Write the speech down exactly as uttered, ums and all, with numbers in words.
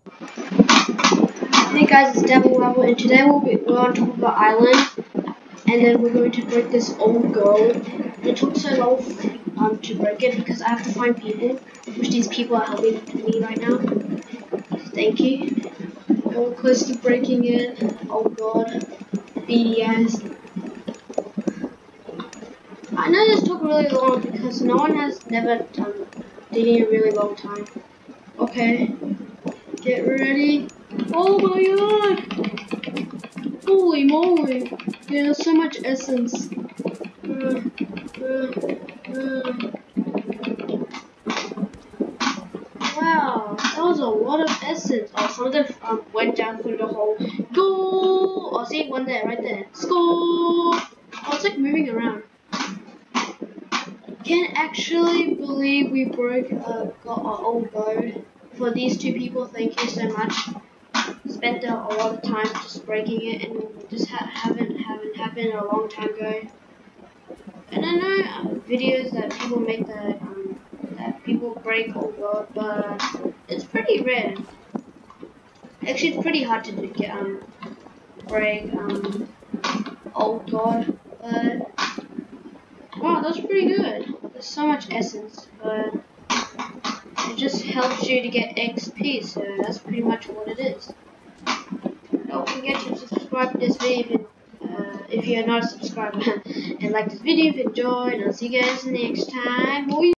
Hey guys, it's Devil Level, and today we'll be we're on top of an island, and then we're going to break this old girl. It took so long um, to break it because I have to find people, which these people are helping me right now. Thank you. We're close to breaking it. Oh god, B D S. I know this took really long because no one has never done it in a really long time. Okay, get ready. Oh my god! Holy moly! Yeah, there's so much essence. Uh, uh, uh. Wow, that was a lot of essence. Oh, some of them um, went down through the hole. Go! Oh, see one there, right there. Score! Oh, it's like moving around. Can't actually believe we broke a uh, old boat. For these two people, thank you so much. Spent a, a lot of time just breaking it, and just ha haven't haven't happened a long time ago. And I know uh, videos that people make that um, that people break old world, but it's pretty rare. Actually, it's pretty hard to do, get um break um old god. But wow, that's pretty good. There's so much essence, but it just helps you to get X P. So that's pretty much what it is. Don't forget to subscribe to this video if, uh, if you're not a subscriber, and like this video if you enjoyed. And I'll see you guys next time.